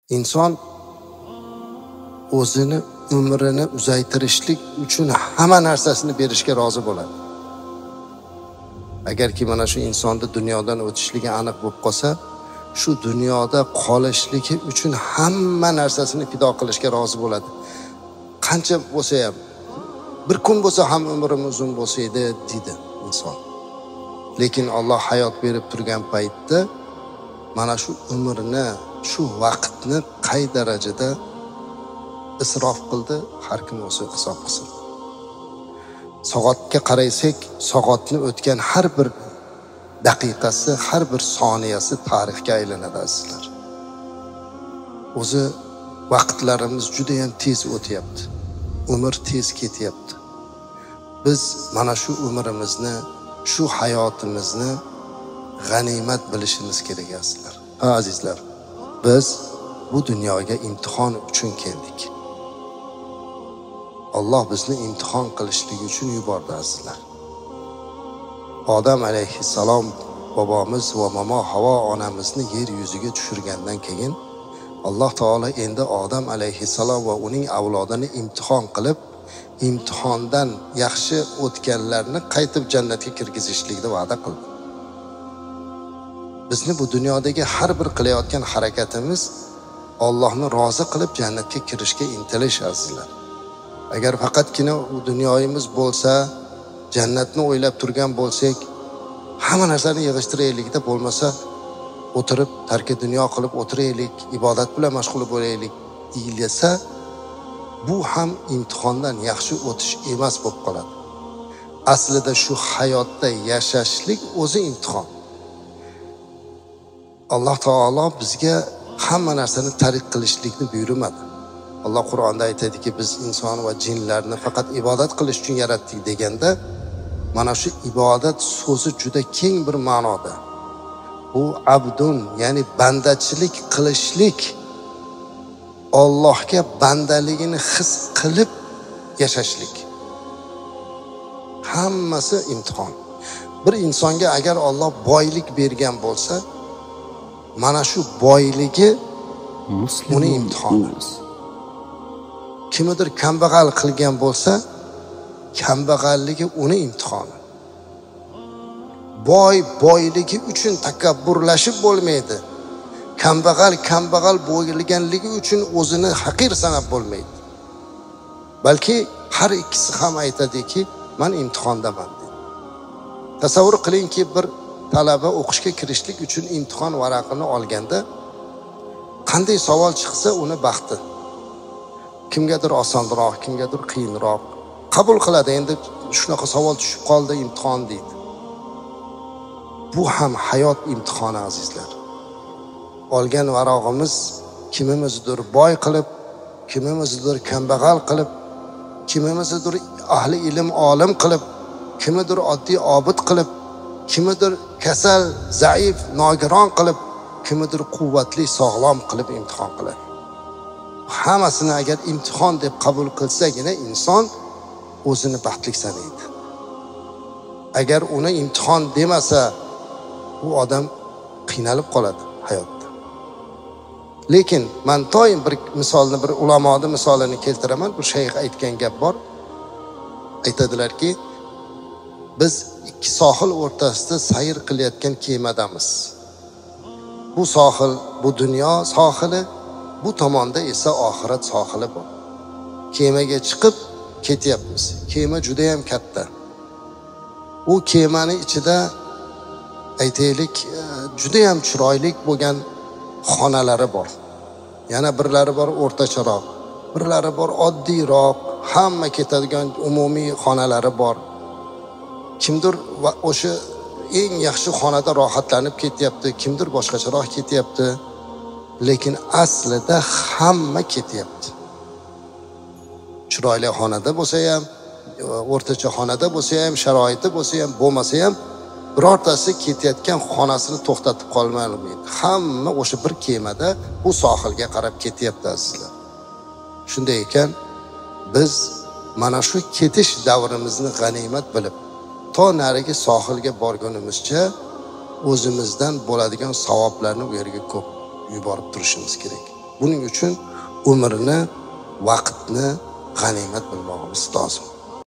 inson o'zini umrini uzaytirishlik uchun hamma narsasini berishga rozi bo'ladi. Agarki mana shu insonni dunyodan o'tishligi aniq bo'lib qolsa, shu dunyoda qolishligi uchun hamma narsasini fido qilishga rozi bo'ladi. Qancha bo'lsa ham, bir kun bo'lsa ham umrim uzun bo'lsa edi deydi inson. Lekin Alloh hayot berib turgan paytda mana shu umrni, shu vaqtni qay darajada isrof qildi, har kim o'zi hisob qilsin. Soatga qaraysak, soatni o'tgan har bir daqiqasi, har bir soniyasi tarixga aylanadi azizlar. O'zi vaqtlarimiz juda ham tez o'tyapti. Umr tez ketyapti. Biz mana shu umrimizni, shu hayotimizni g'animat bilishimiz kerak azizlar. Azizlar, biz bu dunyoga imtihon uchun keldik. Alloh bizni imtihon qilishligi uchun yubordi azizlar. Odam alayhissalom bobomiz va momo Havo onamizni yer yuziga tushirgandan keyin Alloh taolo endi Odam alayhissalom va uning avlodini imtihon qilib, imtihondan yaxshi o'tganlarni qaytib jannatga kirgizishlikni va'da qildi. Bizni bu dunyodagi har bir qilayotgan harakatimiz Allohni rozi qilib jannatga kirishga intilish azizlar. Agar faqatgina u dunyoyimiz bo'lsa, jannatni o'ylab turgan bo'lsak, hamma narsani yig'ishtiraylikda, bo'lmasa o'tirib tarki dunyo qilib o'tiraylik, ibodat bilan mashg'ul bo'laylik deyilsa, bu ham imtihondan yaxshi o'tish emas bo'lib qoladi. Aslida shu hayotda yashashlik o'zi imtihon. Alloh taolo bizga hamma narsani tariq qilishlikni buyurmadi. Alloh Qur'onda aytadiki, biz inson va jinlarni faqat ibodat qilish uchun yaratdik deganda, mana shu ibodat so'zi juda keng bir ma'noda. Bu abdun, ya'ni bandachilik qilishlik, Allohga bandaligini his qilib yashashlik. Hammasi imtihon. Bir insonga agar Alloh boylik bergan bo'lsa, mana shu boyligi uni imtihoni. Kimdir kambag'al qilgan bo'lsa, kambag'alligi uni imtihoni. Boyligi uchun takabburlashib bo'lmaydi. Kambag'al bo'lganligi uchun o'zini haqir sanab bo'lmaydi. Balki har ikkisi ham aytadiki, men imtihondaman dedi. Tasavvur qilingki, bir talaba o'qishga kirishlik uchun imtihon varaqini olganda qanday savol chiqsa uni baxti. Kimgadir osonroq, kimgadir qiyinroq qabul qiladi. Endi shunaqa savol tushib qoldi, imtihon deydi. Bu ham hayot imtihoni azizlar. Olgan varog'imiz kimimizdir boy qilib, kimimizdir kambag'al qilib, kimimizdir ahli ilm olim qilib, kimidir oddiy obid qilib, kimidir kasal, zaif, nogiron qilib, kimidir quvvatli, sog'lom qilib imtihon qiladi. Hammasini agar imtihon deb qabul qilsagina inson o'zini baxtli sanaydi. Agar uni imtihon demasa, bu odam qiynalib qoladi hayotda. Lekin men doim bir misolni, bir ulamoning misolini keltiraman. Bu shayx aytgan gap bor. Aytadilarki, biz ikki sohil o'rtasida sayr qilayotgan kemadamiz. Bu sohil, bu dunyo sohili, bu tomonda esa oxirat sohili bor. Kemaga chiqib ketyapmiz. Kema juda ham katta. U kemani ichida aytaylik, juda ham chiroyli bo'lgan xonalari bor. Yana birlari bor o'rtacharoq, birlari bor oddiyroq, hamma ketadigan umumiy xonalari bor. Kimdir o'sha eng yaxshi xonada rohatlanib ketyapti, kimdir boshqacharoq ketyapti. Lekin aslida hamma ketyapti. Chiroyli xonada bo'lsa ham, o'rtacha xonada bo'lsa ham, sharoiti bo'lsa ham, bo'lmasa ham, birortasi ketayotgan xonasini to'xtatib qolmaydi. Hamma o'sha bir kemada bu sohilga qarab ketyapti azizlar. Shunday ekan, biz mana shu ketish davrimizni g'animat bilib, to narigi sohilga borgunimizcha o'zimizdan bo'ladigan savoblarni u yerga ko'p yuborib turishimiz kerak. Buning uchun umrni, vaqtni g'animat bilmoqimiz lozim.